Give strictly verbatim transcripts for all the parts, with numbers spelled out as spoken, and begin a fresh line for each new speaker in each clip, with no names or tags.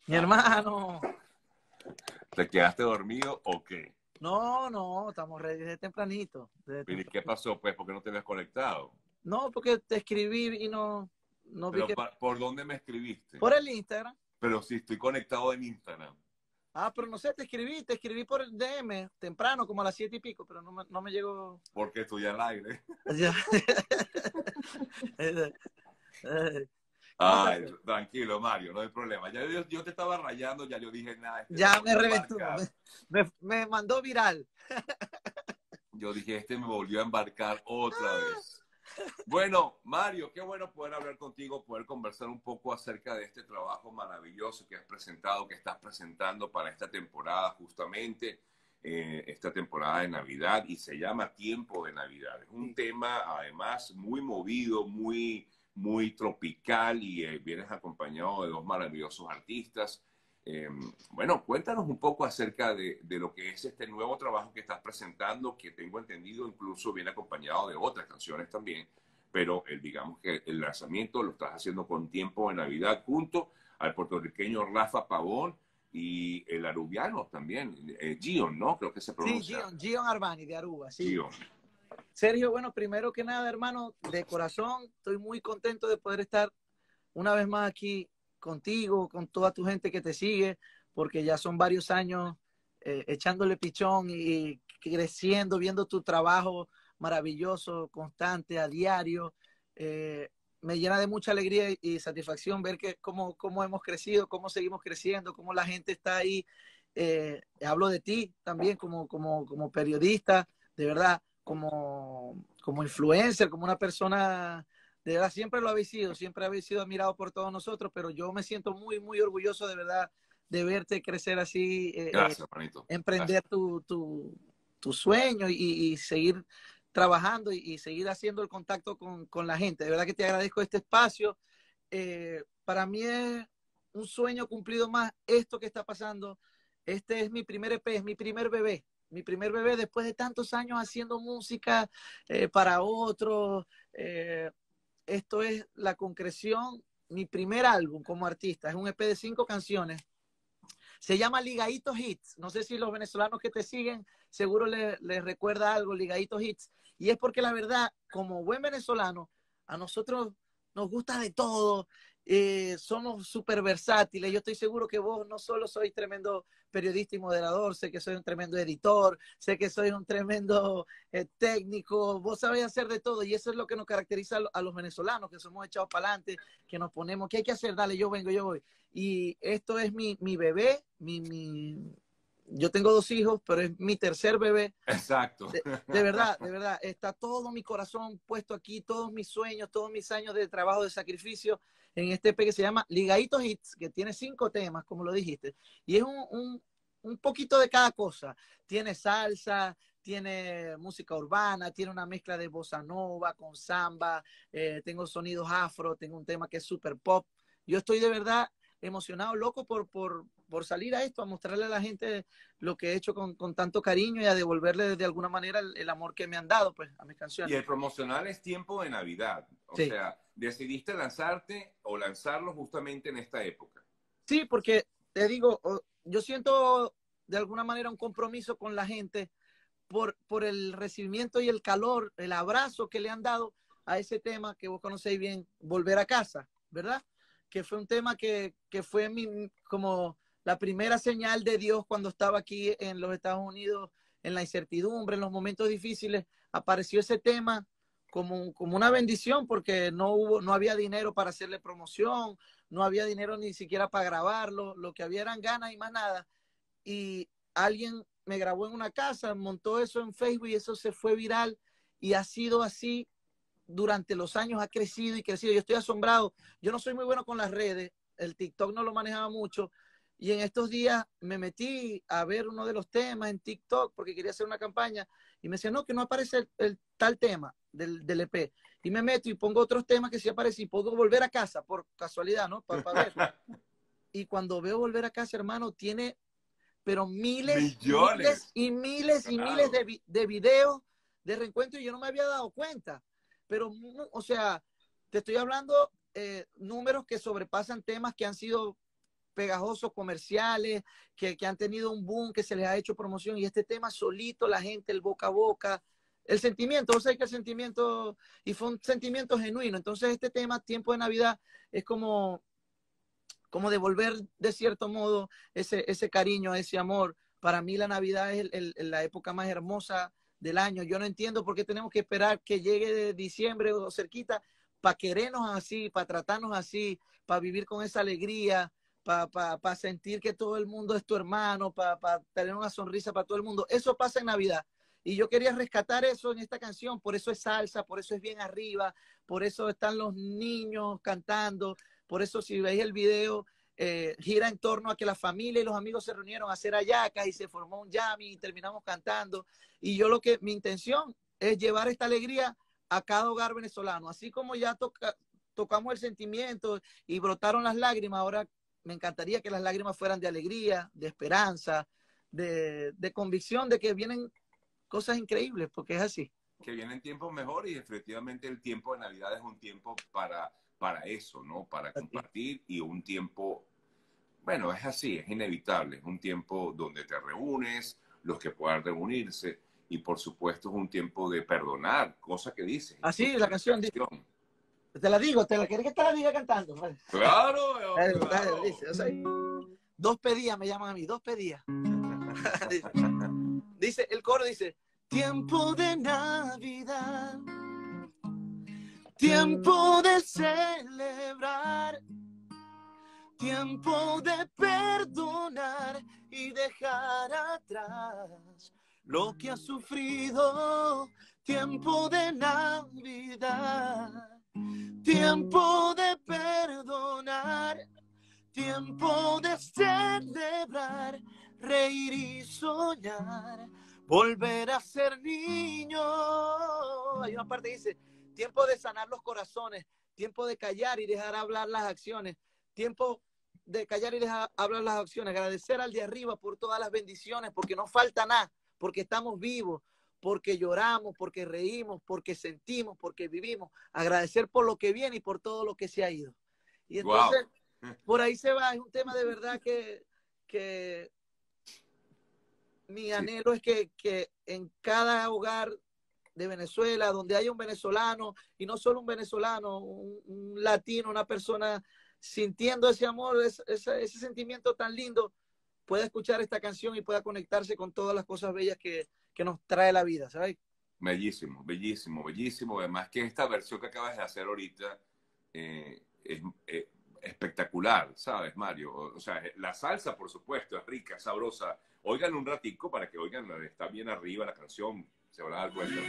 Mi hermano.
¿Te quedaste dormido o qué?
No, no, estamos ready desde tempranito. Desde
Pero ¿y qué
tempranito.
pasó, pues? ¿Por qué no te habías conectado?
No, porque te escribí y no, no vi
Pero
que...
pa- ¿por dónde me escribiste?
Por el Instagram.
Pero si estoy conectado en Instagram.
Ah, pero no sé, te escribí, te escribí por el D M temprano, como a las siete y pico, pero no me, no me llegó.
Porque estoy al aire.
Ya. ¿Cómo estás?
Ay, tranquilo, Mario, no hay problema. Ya yo, yo te estaba rayando, ya yo dije, nada, este me
Ya me
volvió a
reventó,
embarcar.
me, me, me mandó viral.
Yo dije, este me volvió a embarcar otra vez. Bueno, Mario, qué bueno poder hablar contigo, poder conversar un poco acerca de este trabajo maravilloso que has presentado, que estás presentando para esta temporada, justamente, eh, esta temporada de Navidad, y se llama Tiempo de Navidad. Es un
Sí.
tema, además, muy movido, muy, muy tropical, y eh, vienes acompañado de dos maravillosos artistas. Eh, bueno, cuéntanos un poco acerca de, de lo que es este nuevo trabajo que estás presentando, que tengo entendido incluso viene acompañado de otras canciones también, pero el, digamos que el lanzamiento lo estás haciendo con Tiempo de Navidad junto al puertorriqueño Rafa Pavón y el arubiano también, eh, Gion, ¿no? Creo que se
Sí,
pronuncia
Gion, Gion Armani de Aruba, sí.
Gion.
Sergio, bueno, primero que nada, hermano, de corazón, estoy muy contento de poder estar una vez más aquí contigo, con toda tu gente que te sigue, porque ya son varios años eh, echándole pichón y creciendo, viendo tu trabajo maravilloso, constante, a diario. Eh, me llena de mucha alegría y satisfacción ver que cómo, cómo hemos crecido, cómo seguimos creciendo, cómo la gente está ahí. Eh, hablo de ti también como, como, como periodista, de verdad, como, como influencer, como una persona de verdad, siempre lo habéis sido, siempre habéis sido admirado por todos nosotros, pero yo me siento muy, muy orgulloso de verdad de verte crecer así, eh, eh,
Gracias, manito.
emprender
Gracias.
tu, tu, tu sueño y, y, seguir trabajando y, y, seguir haciendo el contacto con, con, la gente. De verdad que te agradezco este espacio. Eh, para mí es un sueño cumplido más esto que está pasando. Este es mi primer E P, es mi primer bebé. Mi primer bebé después de tantos años haciendo música eh, para otros. Eh, esto es la concreción, mi primer álbum como artista. Es un E P de cinco canciones. Se llama Ligaditos Hits. No sé si los venezolanos que te siguen seguro les, les recuerda algo, Ligaditos Hits. Y es porque la verdad, como buen venezolano, a nosotros nos gusta de todo. Eh, somos súper versátiles. Yo estoy seguro que vos no solo sois tremendo periodista y moderador, sé que soy un tremendo editor, sé que soy un tremendo eh, técnico, vos sabés hacer de todo y eso es lo que nos caracteriza a los venezolanos, que somos echados para adelante, que nos ponemos, ¿qué hay que hacer? Dale, yo vengo, yo voy. Y esto es mi, mi bebé, mi, mi, yo tengo dos hijos, pero es mi tercer bebé.
Exacto.
De, de, verdad, de verdad, está todo mi corazón puesto aquí, todos mis sueños, todos mis años de trabajo, de sacrificio en este E P que se llama Ligaditos Hits, que tiene cinco temas, como lo dijiste, y es un, un, un poquito de cada cosa. Tiene salsa, tiene música urbana, tiene una mezcla de bossa nova con samba, eh, tengo sonidos afro, tengo un tema que es super pop. Yo estoy de verdad emocionado, loco por, por, por salir a esto, a mostrarle a la gente lo que he hecho con, con tanto cariño y a devolverle de alguna manera el, el amor que me han dado pues a mis
Y
canciones.
el promocional es Tiempo de Navidad. O
Sí,
sea, decidiste lanzarte o lanzarlo justamente en esta época.
sí, porque te digo, yo siento de alguna manera un compromiso con la gente por, por el recibimiento y el calor, el abrazo que le han dado a ese tema que vos conocéis bien, Volver a Casa, ¿verdad? Que fue un tema que, que fue mi, como la primera señal de Dios cuando estaba aquí en los Estados Unidos, en la incertidumbre, en los momentos difíciles, apareció ese tema como, como una bendición porque no, hubo, no había dinero para hacerle promoción, no había dinero ni siquiera para grabarlo, lo que había eran ganas y más nada. Y alguien me grabó en una casa, montó eso en Facebook y eso se fue viral y ha sido así durante los años, ha crecido y crecido. Yo estoy asombrado. Yo no soy muy bueno con las redes, el TikTok no lo manejaba mucho y en estos días me metí a ver uno de los temas en TikTok porque quería hacer una campaña y me decía, no, que no aparece el, el tal tema del, del E P. Y me meto y pongo otros temas que sí aparecen y puedo volver a casa por casualidad, ¿no? Para pa ver. Y cuando veo Volver a Casa, hermano, tiene pero miles, miles
Millones.
y miles y miles
Claro.
de, de videos de reencuentro y yo no me había dado cuenta. Pero, o sea, te estoy hablando eh, números que sobrepasan temas que han sido pegajosos, comerciales, que, que han tenido un boom, que se les ha hecho promoción, y este tema solito, la gente, el boca a boca, el sentimiento, vos sabés que el sentimiento, y fue un sentimiento genuino. Entonces este tema, Tiempo de Navidad, es como, como devolver de cierto modo ese, ese cariño, ese amor. Para mí la Navidad es el, el, la época más hermosa del año. Yo no entiendo por qué tenemos que esperar que llegue de diciembre o cerquita para querernos así, para tratarnos así, para vivir con esa alegría, para pa, pa sentir que todo el mundo es tu hermano, para pa tener una sonrisa para todo el mundo. Eso pasa en Navidad. Y yo quería rescatar eso en esta canción, por eso es salsa, por eso es bien arriba, por eso están los niños cantando, por eso si veis el video, eh, gira en torno a que la familia y los amigos se reunieron a hacer hallacas y se formó un jam y terminamos cantando. Y yo lo que, mi intención es llevar esta alegría a cada hogar venezolano. Así como ya toca, tocamos el sentimiento y brotaron las lágrimas, ahora me encantaría que las lágrimas fueran de alegría, de esperanza, de, de convicción de que vienen cosas increíbles, porque es así.
Que vienen tiempos mejores y efectivamente el tiempo de Navidad es un tiempo para, para eso, ¿no? Para compartir y un tiempo, bueno, es así, es inevitable, es un tiempo donde te reúnes, los que puedan reunirse y por supuesto es un tiempo de perdonar, cosa que dices.
Así, la canción,
canción.
Dice, te la digo, te la quieres que te la diga cantando. Vale.
Claro,
Dale,
claro.
dale, dice, o sea, dos pedías me llaman a mí, dos pedías. dice, dice, el coro dice, tiempo de Navidad, tiempo de celebrar, tiempo de perdonar y dejar atrás lo que has sufrido, tiempo de Navidad, tiempo de perdonar, tiempo de celebrar, reír y soñar, volver a ser niño. Hay una parte que dice, tiempo de sanar los corazones, tiempo de callar y dejar hablar las acciones, tiempo de callar y dejar hablar las acciones, agradecer al de arriba por todas las bendiciones, porque no falta nada, porque estamos vivos, porque lloramos, porque reímos, porque sentimos, porque vivimos, agradecer por lo que viene y por todo lo que se ha ido. Y entonces, wow, por ahí se va, es un tema de verdad que, que mi anhelo sí. es que, que en cada hogar de Venezuela, donde haya un venezolano, y no solo un venezolano, un, un latino, una persona sintiendo ese amor, ese, ese, ese sentimiento tan lindo, pueda escuchar esta canción y pueda conectarse con todas las cosas bellas que, que nos trae la vida, ¿sabes?
Bellísimo, bellísimo, bellísimo. Además que esta versión que acabas de hacer ahorita eh, es eh, espectacular, ¿sabes, Mario? O sea, la salsa, por supuesto, es rica, sabrosa. Oigan un ratico para que oigan, está bien arriba la canción, se van a dar cuenta.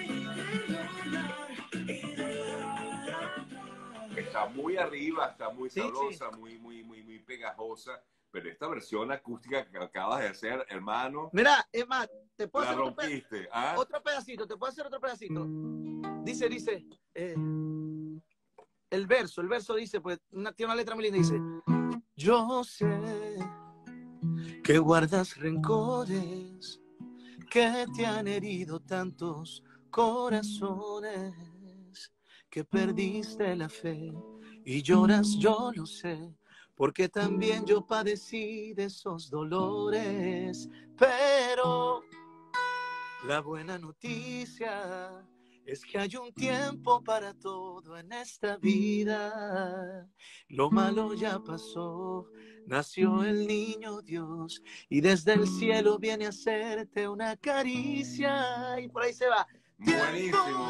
Está muy arriba, está muy sabrosa, sí, sí. muy, muy, muy, muy pegajosa. Pero esta versión acústica que acabas de hacer, hermano.
Mira, es más, te puedo
la
hacer
rompiste,
otro,
¿ah?
otro pedacito, te puedo hacer otro pedacito. Dice, dice, eh, el verso, el verso dice, pues, una, tiene una letra muy linda, dice, yo sé que guardas rencores, que te han herido tantos corazones, que perdiste la fe y lloras, yo lo sé. Porque también yo padecí de esos dolores, pero la buena noticia es que hay un tiempo para todo en esta vida. Lo malo ya pasó, nació el niño Dios y desde el cielo viene a hacerte una caricia. Y por ahí se va.
Buenísimo.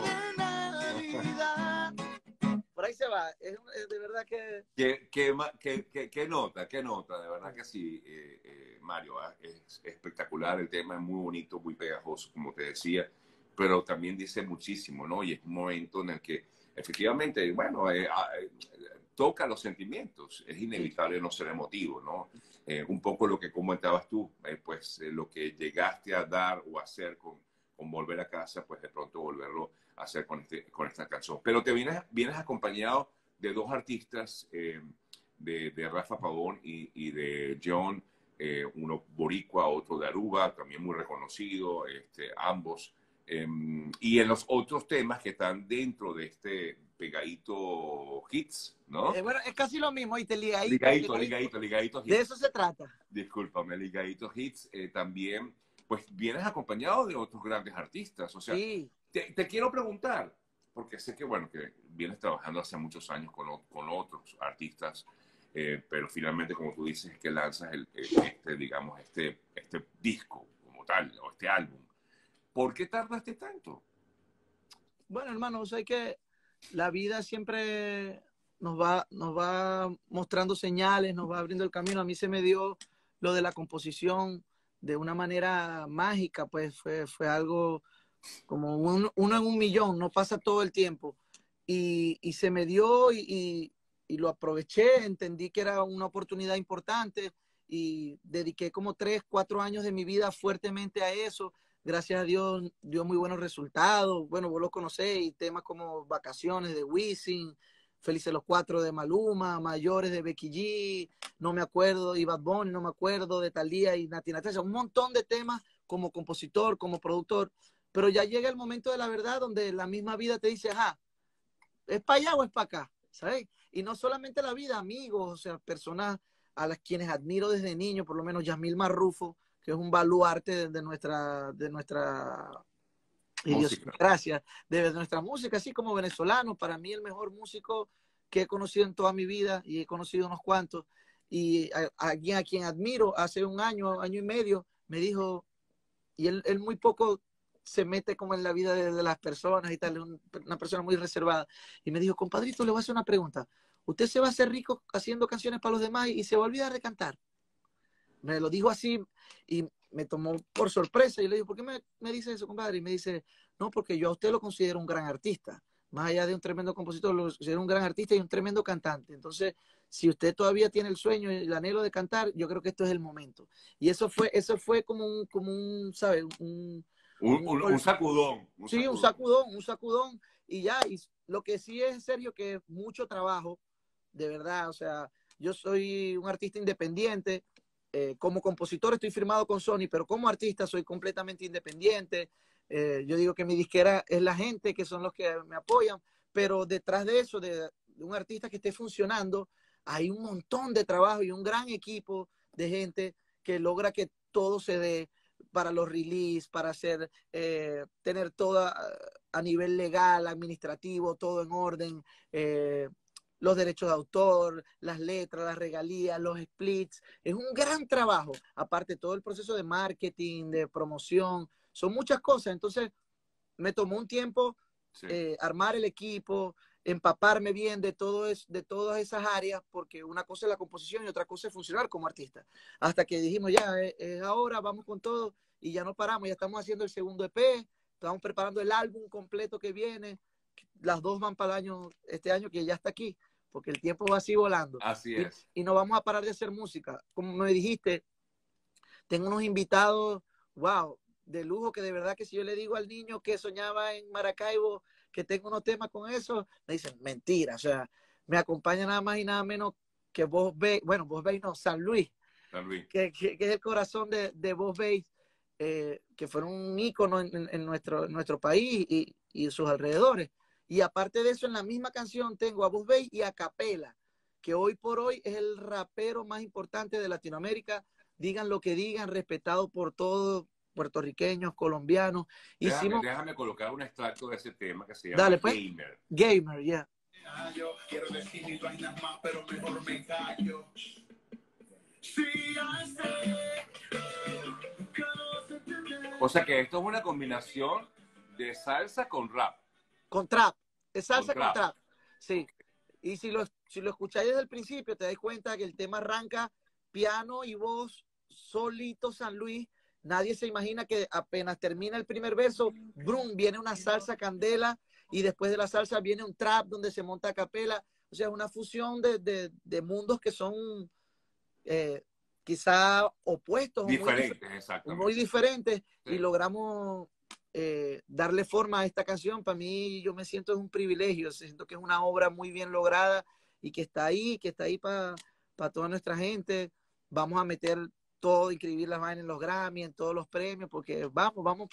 Por ahí se va, es, es de verdad que...
¿Qué, qué, qué, qué, qué nota, qué nota? De verdad que sí, eh, eh, Mario, ¿eh? Es espectacular, el tema es muy bonito, muy pegajoso, como te decía, pero también dice muchísimo, ¿no? Y es un momento en el que efectivamente, bueno, eh, eh, toca los sentimientos, es inevitable no ser emotivo, ¿no? Eh, un poco lo que comentabas tú, eh, pues eh, lo que llegaste a dar o hacer con, con Volver a Casa, pues de pronto volverlo hacer con, este, con esta canción. Pero te vienes, vienes acompañado de dos artistas, eh, de, de Rafa Pavón y, y de John, eh, uno boricua, otro de Aruba, también muy reconocido, este, ambos Eh, y en los otros temas que están dentro de este pegadito hits, ¿no?
Eh, bueno, es casi lo mismo, y te ligadito,
Ligadito,
pegadito.
ligadito, ligadito
De
hits.
eso se trata.
Discúlpame, ligadito hits. Eh, también, pues vienes acompañado de otros grandes artistas. O sea,
Sí.
te, te quiero preguntar, porque sé que, bueno, que vienes trabajando hace muchos años con, con otros artistas, eh, pero finalmente, como tú dices, es que lanzas el, el, este, digamos, este, este disco como tal, o este álbum. ¿Por qué tardaste tanto?
Bueno, hermano, o sea que la vida siempre nos va, nos va mostrando señales, nos va abriendo el camino. A mí se me dio lo de la composición de una manera mágica, pues fue, fue algo como un, uno en un millón, no pasa todo el tiempo. Y, y se me dio y, y, y lo aproveché, entendí que era una oportunidad importante y dediqué como tres, cuatro años de mi vida fuertemente a eso. Gracias a Dios dio muy buenos resultados. Bueno, vos lo conocés, y temas como Vacaciones de Wisin, Felices los Cuatro de Maluma, Mayores de Becky G, no me acuerdo, y Bad Bunny, no me acuerdo, de Thalía y Nati Natasha, un montón de temas como compositor, como productor, pero ya llega el momento de la verdad donde la misma vida te dice, ajá, ¿es para allá o es para acá? ¿Sabes? Y no solamente la vida, amigos, o sea, personas a las quienes admiro desde niño, por lo menos Yasmil Marrufo, que es un baluarte de, de nuestra, de nuestra idiosincrasia, de nuestra música, así como venezolano, para mí el mejor músico que he conocido en toda mi vida, y he conocido unos cuantos, y a, a, a quien admiro hace un año, año y medio, me dijo, y él, él muy poco se mete como en la vida de, de las personas y tal, es un, una persona muy reservada. Y me dijo, compadrito, le voy a hacer una pregunta. ¿Usted se va a hacer rico haciendo canciones para los demás y se va a olvidar de cantar? Me lo dijo así y me tomó por sorpresa. Y le digo, ¿por qué me, me dice eso, compadre? Y me dice, no, porque yo a usted lo considero un gran artista. Más allá de un tremendo compositor, lo considero un gran artista y un tremendo cantante. Entonces, si usted todavía tiene el sueño y el anhelo de cantar, yo creo que esto es el momento. Y eso fue, eso fue como un, como un, ¿sabes? Un,
Un,
un,
un, un sacudón. Un
sí,
sacudón.
un sacudón, un sacudón. Y ya, y lo que sí es en serio que mucho trabajo, de verdad. O sea, yo soy un artista independiente. Eh, como compositor estoy firmado con Sony, pero como artista soy completamente independiente. Eh, yo digo que mi disquera es la gente, que son los que me apoyan, pero detrás de eso, de, de un artista que esté funcionando, hay un montón de trabajo y un gran equipo de gente que logra que todo se dé para los release, para hacer, eh, tener todo a, a nivel legal, administrativo, todo en orden, eh, los derechos de autor, las letras, las regalías, los splits. Es un gran trabajo, aparte todo el proceso de marketing, de promoción, son muchas cosas. Entonces, me tomó un tiempo sí. eh, armar el equipo, empaparme bien de, todo es, de todas esas áreas, porque una cosa es la composición y otra cosa es funcionar como artista. Hasta que dijimos, ya, es, es ahora, vamos con todo, y ya no paramos, ya estamos haciendo el segundo E P, estamos preparando el álbum completo que viene, las dos van para el año, este año que ya está aquí, porque el tiempo va así volando.
Así es.
Y, y no vamos a parar de hacer música. Como me dijiste, tengo unos invitados, wow, de lujo, que de verdad que si yo le digo al niño que soñaba en Maracaibo que tengo unos temas con eso, me dicen, mentira, o sea, me acompaña nada más y nada menos que Vos Veis, bueno, Vos Veis no, San Luis,
San Luis.
Que, que, que es el corazón de, de Vos Veis, eh, que fueron un ícono en, en, en, nuestro, en nuestro país y, y sus alrededores. Y aparte de eso, en la misma canción tengo a Vos Veis y a Capela, que hoy por hoy es el rapero más importante de Latinoamérica, digan lo que digan, respetado por todos, puertorriqueños, colombianos.
Déjame,
Hicimos...
déjame colocar un extracto de ese tema que se llama
Dale, pues.
Gamer.
Gamer, ya.
Yeah. Yo quiero decir mis vainas más, pero mejor me callo. Sí,
o sea que esto es una combinación de salsa con rap.
Con trap. Es salsa con, con
trap.
trap. Sí. Y si lo, si lo escucháis desde el principio, te das cuenta que el tema arranca piano y voz solito, San Luis. Nadie se imagina que apenas termina el primer verso, brum, viene una salsa candela, y después de la salsa viene un trap donde se monta a capela. O sea, es una fusión de, de, de mundos que son eh, quizá opuestos,
diferentes,
muy, dif
exactamente.
muy diferentes,
sí.
Y logramos eh, darle forma a esta canción. Para mí, yo me siento es un privilegio, siento que es una obra muy bien lograda y que está ahí, que está ahí para pa toda nuestra gente. Vamos a meter todo, inscribir las vainas en los Grammy, en todos los premios, porque vamos, vamos por,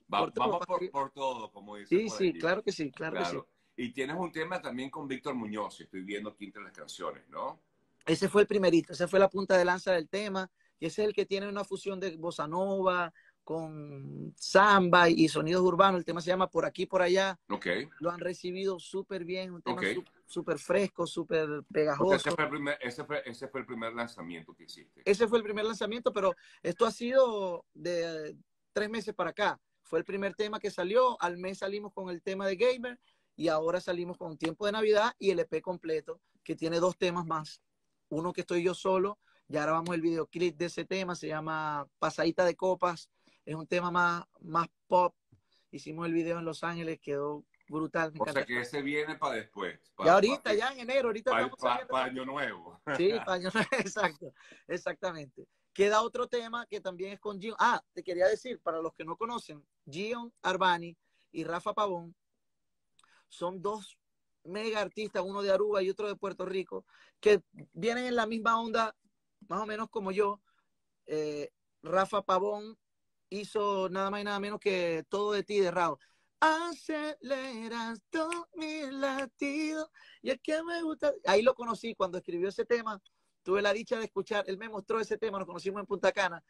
Va-
por todo.
vamos por, por todo, como dicen
Sí,
por
sí,
allí.
claro que sí, claro que sí.
Claro. Y tienes un tema también con Víctor Muñoz, estoy viendo aquí entre las canciones, ¿no?
Ese fue el primerito, esa fue la punta de lanza del tema, y ese es el que tiene una fusión de bossa nova con samba y sonidos urbanos. El tema se llama Por aquí, por allá.
Ok,
Lo han recibido súper bien, un tema
ok.
súper fresco, súper
O sea, ese
pegajoso.
fue, el primer, ese, fue, ese fue el primer lanzamiento que hiciste.
Ese fue el primer lanzamiento, pero esto ha sido de tres meses para acá. Fue el primer tema que salió, al mes salimos con el tema de Gamer y ahora salimos con Tiempo de Navidad y el E P completo, que tiene dos temas más. Uno que estoy yo solo, ya grabamos el videoclip de ese tema, se llama Pasadita de Copas, es un tema más, más pop. Hicimos el video en Los Ángeles, quedó brutal, me
O sea
encanta.
que ese viene para después,
Ya
para pa,
ahorita, ya en enero, ahorita
pa,
estamos
pa,
saliendo
pa
con...
Año Nuevo.
Sí, paño, exacto, exactamente. Queda otro tema que también es con Gion. Ah, te quería decir, para los que no conocen, Gion Arbani y Rafa Pavón son dos mega artistas, uno de Aruba y otro de Puerto Rico, que vienen en la misma onda, más o menos como yo. Eh, Rafa Pavón hizo nada más y nada menos que Todo de ti de Rao. Aceleras todos mis latidos y es que me gusta. Ahí lo conocí cuando escribió ese tema. Tuve la dicha de escuchar. Él me mostró ese tema. Nos conocimos en Punta Cana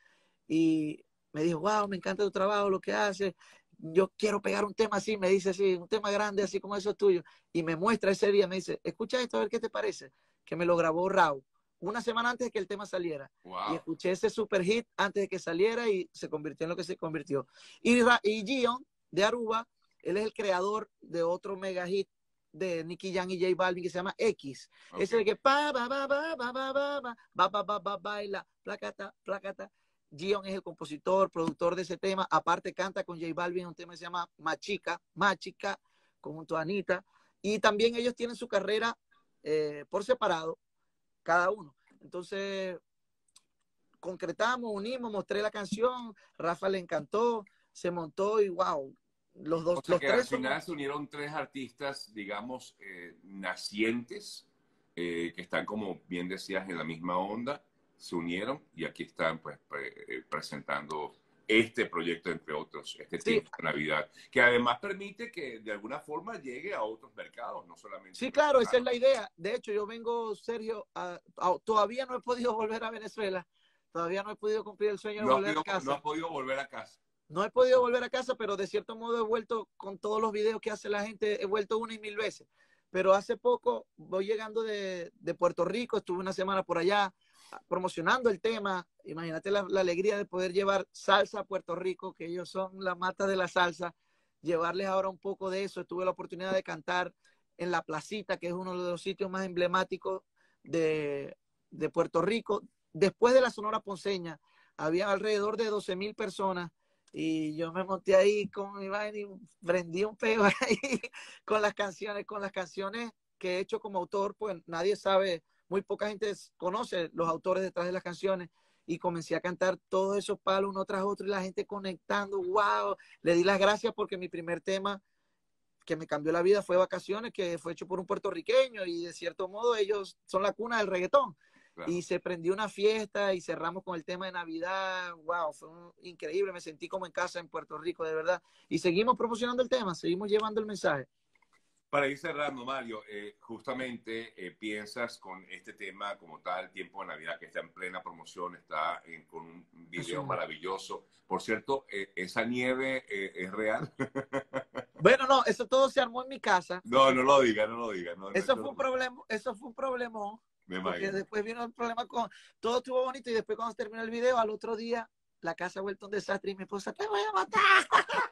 y me dijo, wow, me encanta tu trabajo, lo que haces. Yo quiero pegar un tema así. Me dice así, un tema grande, así como esos tuyos. Y me muestra ese día. Me dice, escucha esto, a ver qué te parece. Que me lo grabó Rao una semana antes de que el tema saliera. Y
Wow.
escuché ese super hit antes de que saliera y se convirtió en lo que se convirtió. Y, y Gion de Aruba, él es el creador de otro mega hit de Nicky Jam y J Balvin que se llama X. Okay. Ese de que pa, ba, ba, ba, ba, ba, ba, ba, ba, ba, ba, ba, baila, placata, placata. Gion es el compositor, productor de ese tema. Aparte canta con J Balvin un tema que se llama Machica, Machica, conjunto a Anita. Y también ellos tienen su carrera eh, por separado, cada uno. Entonces, concretamos, unimos, mostré la canción, Rafa le encantó, se montó y wow, los dos,
O sea
los
que al
tres somos...
final se unieron tres artistas, digamos, eh, nacientes, eh, que están, como bien decías, en la misma onda, se unieron y aquí están pues pre presentando este proyecto, entre otros, este
Sí,
tiempo de Navidad, que además permite que de alguna forma llegue a otros mercados, no solamente
sí, claro, esa es
mexicanos.
la idea. De hecho, yo vengo, Sergio, a, a, todavía no he podido volver a Venezuela, todavía no he podido cumplir el sueño de
No has,
volver a
podido, no has
casa.
podido volver a casa.
No he podido volver a casa, pero de cierto modo he vuelto con todos los videos que hace la gente, he vuelto una y mil veces. Pero hace poco voy llegando de, de Puerto Rico, estuve una semana por allá promocionando el tema. Imagínate la, la alegría de poder llevar salsa a Puerto Rico, que ellos son la mata de la salsa, llevarles ahora un poco de eso. Tuve la oportunidad de cantar en La Placita, que es uno de los sitios más emblemáticos de, de Puerto Rico. Después de la Sonora Ponceña, había alrededor de doce mil personas y yo me monté ahí con mi vaina y prendí un peo ahí con las canciones, con las canciones que he hecho como autor, pues nadie sabe, muy poca gente conoce los autores detrás de las canciones y comencé a cantar todos esos palos uno tras otro y la gente conectando, wow, le di las gracias porque mi primer tema que me cambió la vida fue Vacaciones, que fue hecho por un puertorriqueño y de cierto modo ellos son la cuna del reggaetón. Claro. Y se prendió una fiesta y cerramos con el tema de Navidad. Wow, fue un, increíble. Me sentí como en casa en Puerto Rico, de verdad. Y seguimos promocionando el tema, seguimos llevando el mensaje.
Para ir cerrando, Mario, eh, justamente eh, piensas con este tema como tal, Tiempo de Navidad, que está en plena promoción, está en, con un video maravilloso. Por cierto, eh, ¿esa nieve eh, es real?
Bueno, no, eso todo se armó en mi casa.
No,
Eso
no
fue,
lo diga, no lo diga. No, no,
eso
eso
fue
no.
un problema, eso fue un problemón.
Me
Porque
imagino.
después vino el problema con... Todo estuvo bonito y después cuando se terminó el video, al otro día, la casa ha vuelto un desastre y mi esposa, te voy a matar.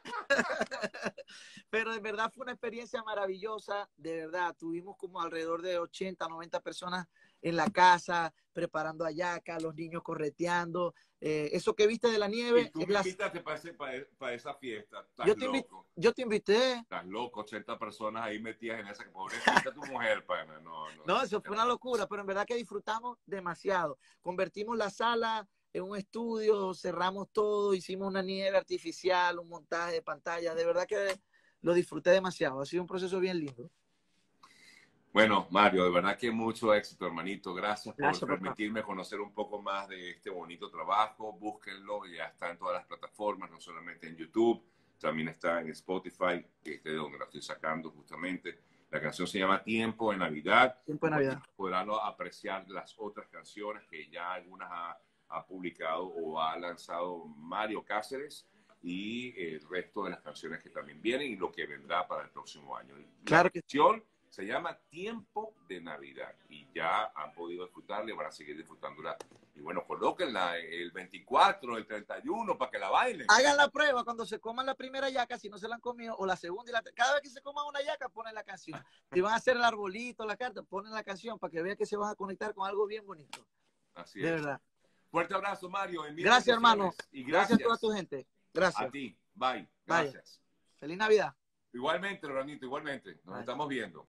Pero de verdad fue una experiencia maravillosa, de verdad. Tuvimos como alrededor de ochenta, noventa personas en la casa, preparando hallaca, los niños correteando. Eh, eso que viste de la nieve...
Y tú
es
me
las...
invitaste para, ese, para, para esa fiesta. Estás
yo, te
loco.
yo te invité.
Estás loco, ochenta personas ahí metidas en esa. Pobrecita tu mujer, pana. No, no,
no, eso fue una locura, pero en verdad que disfrutamos demasiado. Convertimos la sala en un estudio, cerramos todo, hicimos una nieve artificial, un montaje de pantalla. De verdad que lo disfruté demasiado. Ha sido un proceso bien lindo.
Bueno, Mario, de verdad que mucho éxito, hermanito. Gracias por
Gracias,
permitirme conocer un poco más de este bonito trabajo. Búsquenlo, ya está en todas las plataformas, no solamente en YouTube. también está en Spotify, que es de donde la estoy sacando justamente. La canción se llama Tiempo de Navidad.
Tiempo de Navidad.
Podrán apreciar las otras canciones que ya algunas ha, ha publicado o ha lanzado Mario Cáceres y el resto de las canciones que también vienen y lo que vendrá para el próximo año.
Claro
La
que
canción se llama Tiempo de Navidad y ya han podido disfrutarla y van a seguir disfrutándola. Y bueno, colóquenla el veinticuatro, el treinta y uno para que la bailen.
hagan la prueba cuando se coman la primera yaca, si no se la han comido, o la segunda y la cada vez que se coman una yaca, ponen la canción. Si van a hacer el arbolito, la carta, ponen la canción para que vean que se van a conectar con algo bien bonito.
Así
de
es.
verdad.
Fuerte abrazo, Mario.
Gracias, hermano.
Y
gracias.
gracias
a toda tu gente. Gracias.
a ti. Bye.
Vaya.
Gracias.
Feliz Navidad.
Igualmente, Loranito, igualmente. Nos
Bye.
estamos viendo.